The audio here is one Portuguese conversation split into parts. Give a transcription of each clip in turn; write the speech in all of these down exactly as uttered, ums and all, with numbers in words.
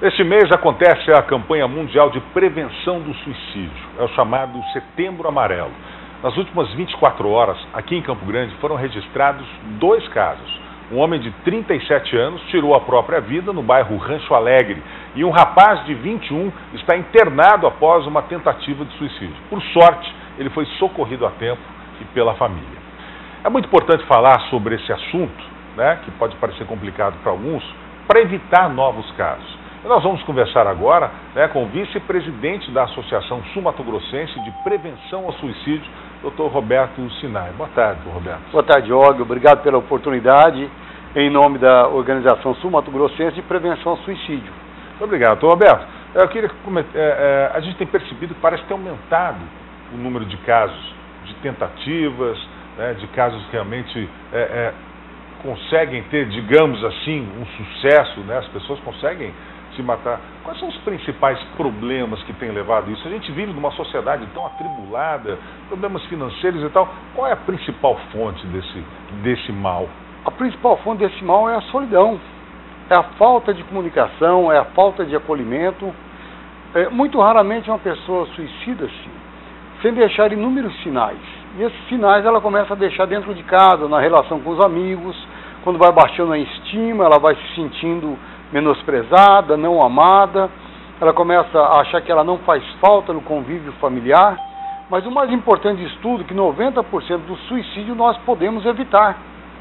Este mês acontece a campanha mundial de prevenção do suicídio, é o chamado Setembro Amarelo. Nas últimas vinte e quatro horas, aqui em Campo Grande, foram registrados dois casos. Um homem de trinta e sete anos tirou a própria vida no bairro Rancho Alegre e um rapaz de vinte e um está internado após uma tentativa de suicídio. Por sorte, ele foi socorrido a tempo e pela família. É muito importante falar sobre esse assunto, né, que pode parecer complicado para alguns, para evitar novos casos. E nós vamos conversar agora, né, com o vice-presidente da Associação Sul-Mato-Grossense de Prevenção ao Suicídio, doutor Roberto Sinai. Boa tarde, doutor Roberto. Boa tarde, Og. Obrigado pela oportunidade, em nome da Organização Sul-Mato-Grossense de Prevenção ao Suicídio. Muito obrigado, doutor Roberto. Eu queria comentar, é, é, a gente tem percebido que parece ter aumentado o número de casos, de tentativas, né, de casos que realmente é, é, conseguem ter, digamos assim, um sucesso, né, as pessoas conseguem se matar. Quais são os principais problemas que têm levado isso? A gente vive numa sociedade tão atribulada, problemas financeiros e tal. Qual é a principal fonte desse, desse mal? A principal fonte desse mal é a solidão, é a falta de comunicação, é a falta de acolhimento. É, muito raramente uma pessoa suicida-se sem deixar inúmeros sinais. E esses sinais ela começa a deixar dentro de casa, na relação com os amigos, quando vai baixando a estima, ela vai se sentindo menosprezada, não amada, ela começa a achar que ela não faz falta no convívio familiar, mas o mais importante disso tudo é que noventa por cento do suicídio nós podemos evitar.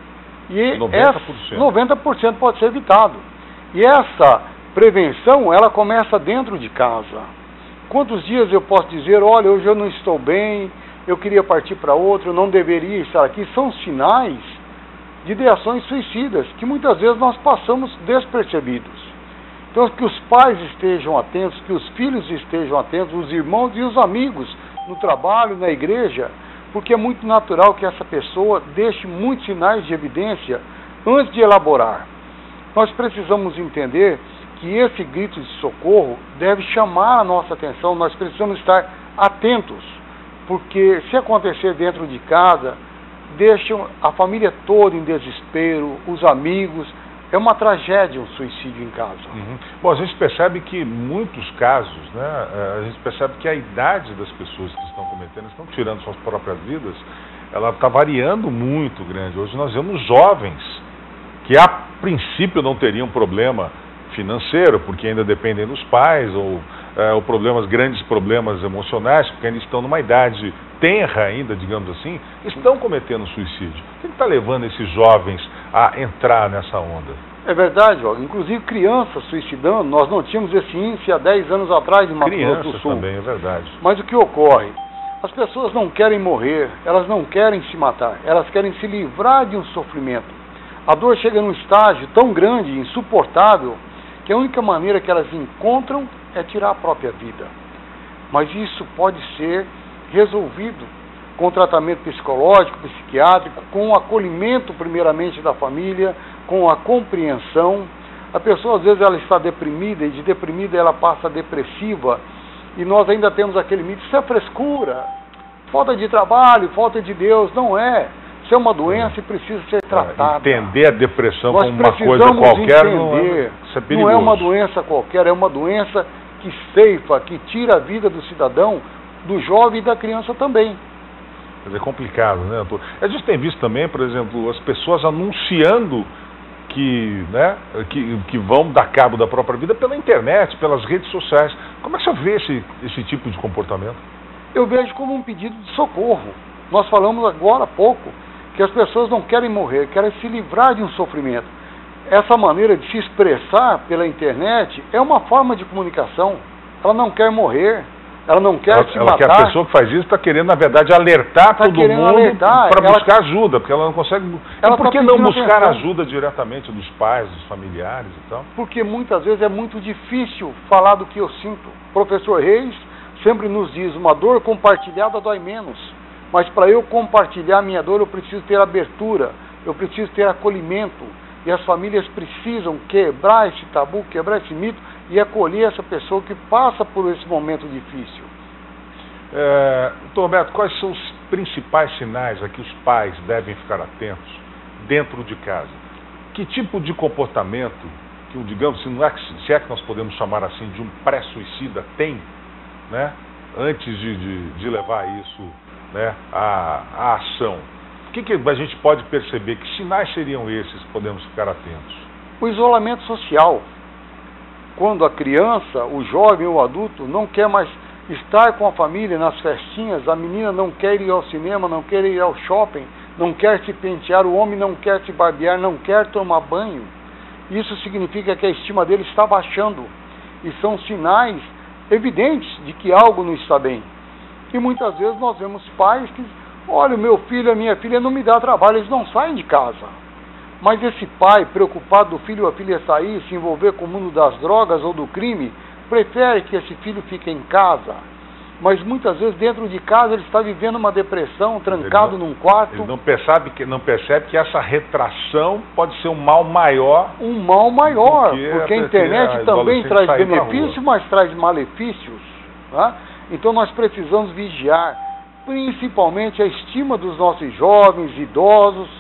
E noventa por cento. noventa por cento pode ser evitado. E essa prevenção, ela começa dentro de casa. Quantos dias eu posso dizer, olha, hoje eu não estou bem, eu queria partir para outro, eu não deveria estar aqui, são sinais de ideações suicidas, que muitas vezes nós passamos despercebidos. Então, que os pais estejam atentos, que os filhos estejam atentos, os irmãos e os amigos no trabalho, na igreja, porque é muito natural que essa pessoa deixe muitos sinais de evidência antes de elaborar. Nós precisamos entender que esse grito de socorro deve chamar a nossa atenção, nós precisamos estar atentos, porque se acontecer dentro de casa, deixam a família toda em desespero, os amigos. É uma tragédia um suicídio em casa. Uhum. Bom, a gente percebe que muitos casos, né, a gente percebe que a idade das pessoas que estão cometendo, estão tirando suas próprias vidas, ela está variando muito grande. Hoje nós vemos jovens que a princípio não teriam problema financeiro, porque ainda dependem dos pais, ou, é, ou problemas, grandes problemas emocionais, porque ainda estão numa idade tenra ainda, digamos assim, estão cometendo suicídio. O que está levando esses jovens a entrar nessa onda? É verdade, ó. Inclusive crianças suicidando, nós não tínhamos esse índice há dez anos atrás em Mato Grosso do Sul. Também, é verdade. Mas o que ocorre? As pessoas não querem morrer, elas não querem se matar, elas querem se livrar de um sofrimento. A dor chega num estágio tão grande, insuportável, que a única maneira que elas encontram é tirar a própria vida. Mas isso pode ser resolvido com tratamento psicológico, psiquiátrico, com o acolhimento primeiramente da família, com a compreensão. A pessoa às vezes ela está deprimida e de deprimida ela passa a depressiva e nós ainda temos aquele mito, isso é frescura, falta de trabalho, falta de Deus. Não é. Isso é uma doença e precisa ser tratada. Entender a depressão nós como uma coisa qualquer não é, isso é perigoso. Não é uma doença qualquer, é uma doença que ceifa, que tira a vida do cidadão, do jovem e da criança também. Quer dizer, é complicado, né, doutor? A gente tem visto também, por exemplo, as pessoas anunciando que, né, que, que vão dar cabo da própria vida pela internet, pelas redes sociais. Como é que você vê esse, esse tipo de comportamento? Eu vejo como um pedido de socorro. Nós falamos agora há pouco que as pessoas não querem morrer, querem se livrar de um sofrimento. Essa maneira de se expressar pela internet é uma forma de comunicação. Ela não quer morrer. Ela não quer ela, se ela matar. Quer a pessoa que faz isso está querendo, na verdade, alertar tá todo mundo para buscar ajuda, porque ela não consegue... Ela e por tá que não buscar atenção. ajuda diretamente dos pais, dos familiares e tal? Porque muitas vezes é muito difícil falar do que eu sinto. O professor Reis sempre nos diz, uma dor compartilhada dói menos. Mas para eu compartilhar minha dor, eu preciso ter abertura, eu preciso ter acolhimento. E as famílias precisam quebrar esse tabu, quebrar esse mito e acolher essa pessoa que passa por esse momento difícil. É, doutor Roberto, quais são os principais sinais a que os pais devem ficar atentos dentro de casa? Que tipo de comportamento que o, digamos, se, não é, se é que nós podemos chamar assim de um pré-suicida, tem, né, antes de, de, de levar isso, né, à, à ação? O que, que a gente pode perceber? Que sinais seriam esses que podemos ficar atentos? O isolamento social. Quando a criança, o jovem ou o adulto não quer mais estar com a família nas festinhas, a menina não quer ir ao cinema, não quer ir ao shopping, não quer se pentear, o homem não quer se barbear, não quer tomar banho. Isso significa que a estima dele está baixando. E são sinais evidentes de que algo não está bem. E muitas vezes nós vemos pais que, olha, o meu filho, a minha filha não me dá trabalho, eles não saem de casa. Mas esse pai, preocupado do filho ou a filha sair, se envolver com o mundo das drogas ou do crime, prefere que esse filho fique em casa. Mas muitas vezes dentro de casa ele está vivendo uma depressão, trancado não, num quarto. Ele não percebe, que, não percebe que essa retração pode ser um mal maior. Um mal maior, porque a internet a também traz benefícios, mas traz malefícios. Né? Então nós precisamos vigiar, principalmente a estima dos nossos jovens, idosos,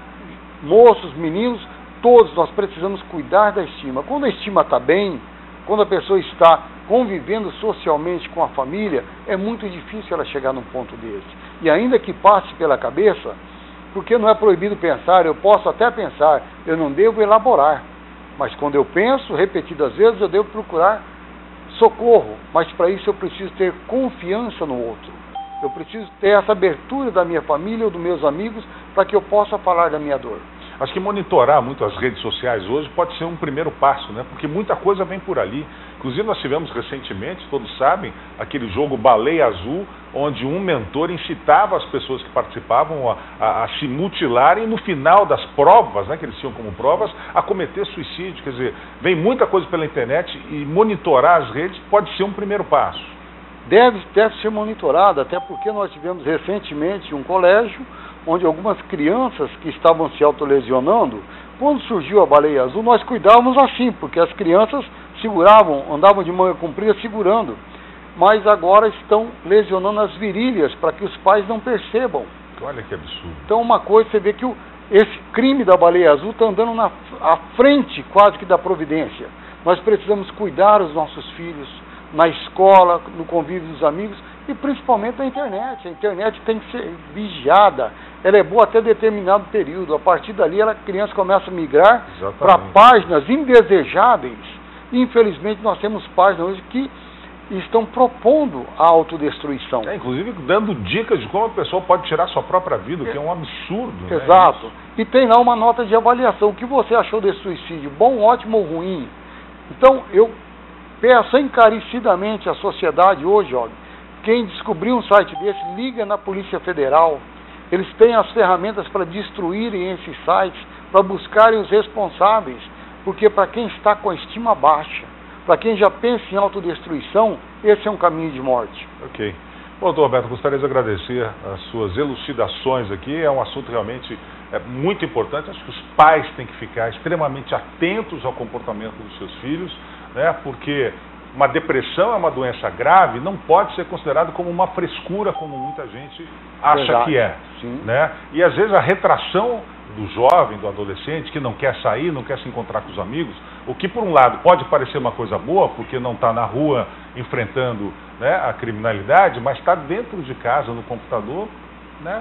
moços, meninos, todos nós precisamos cuidar da estima. Quando a estima está bem, quando a pessoa está convivendo socialmente com a família, é muito difícil ela chegar num ponto desse. E ainda que passe pela cabeça, porque não é proibido pensar, eu posso até pensar, eu não devo elaborar. Mas quando eu penso, repetidas vezes, eu devo procurar socorro. Mas para isso eu preciso ter confiança no outro. Eu preciso ter essa abertura da minha família ou dos meus amigos para que eu possa falar da minha dor. Acho que monitorar muito as redes sociais hoje pode ser um primeiro passo, né? Porque muita coisa vem por ali. Inclusive nós tivemos recentemente, todos sabem, aquele jogo Baleia Azul, onde um mentor incitava as pessoas que participavam a, a, a se mutilarem e no final das provas, né, que eles tinham como provas, a cometer suicídio. Quer dizer, vem muita coisa pela internet e monitorar as redes pode ser um primeiro passo. Deve, deve ser monitorado, até porque nós tivemos recentemente um colégio onde algumas crianças que estavam se autolesionando, quando surgiu a baleia azul, nós cuidávamos assim, porque as crianças seguravam, andavam de manga comprida segurando, mas agora estão lesionando as virilhas para que os pais não percebam. Olha que absurdo. Então uma coisa, você vê que o, esse crime da baleia azul está andando na, à frente quase que da providência. Nós precisamos cuidar dos nossos filhos, na escola, no convívio dos amigos e principalmente na internet. A internet tem que ser vigiada, ela é boa até determinado período. A partir dali a criança começa a migrar para páginas indesejáveis. E, infelizmente nós temos páginas hoje que estão propondo a autodestruição. É, inclusive dando dicas de como a pessoa pode tirar sua própria vida, o que é um absurdo. Exato. Né? E tem lá uma nota de avaliação. O que você achou desse suicídio? Bom, ótimo ou ruim? Então eu peço encarecidamente à sociedade hoje, olha, quem descobrir um site desse, liga na Polícia Federal. Eles têm as ferramentas para destruírem esses sites, para buscarem os responsáveis, porque para quem está com a estima baixa, para quem já pensa em autodestruição, esse é um caminho de morte. Ok. Bom, doutor Roberto, gostaria de agradecer as suas elucidações aqui. É um assunto realmente é, muito importante. Acho que os pais têm que ficar extremamente atentos ao comportamento dos seus filhos, né, porque uma depressão é uma doença grave, não pode ser considerado como uma frescura, como muita gente acha Verdade. que é. Sim. Né? E às vezes a retração do jovem, do adolescente, que não quer sair, não quer se encontrar com os amigos, o que por um lado pode parecer uma coisa boa, porque não está na rua enfrentando, né, a criminalidade, mas está dentro de casa, no computador, né,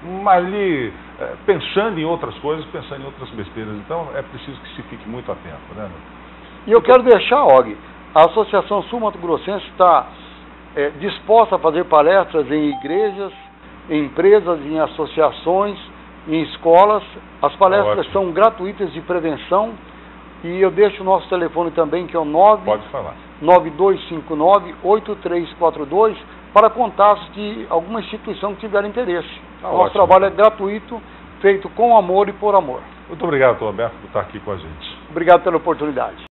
ali é, pensando em outras coisas, pensando em outras besteiras. Então é preciso que se fique muito atento. Né? E eu quero deixar, Og, a Associação Sul Mato Grossense está é, disposta a fazer palestras em igrejas, em empresas, em associações, em escolas. As palestras Ótimo. são gratuitas de prevenção e eu deixo o nosso telefone também, que é o nove dois cinco nove, oito três quatro dois, para contatos de alguma instituição que tiver interesse. Tá Nosso ótimo. trabalho é gratuito, feito com amor e por amor. Muito obrigado, doutor Roberto, por estar aqui com a gente. Obrigado pela oportunidade.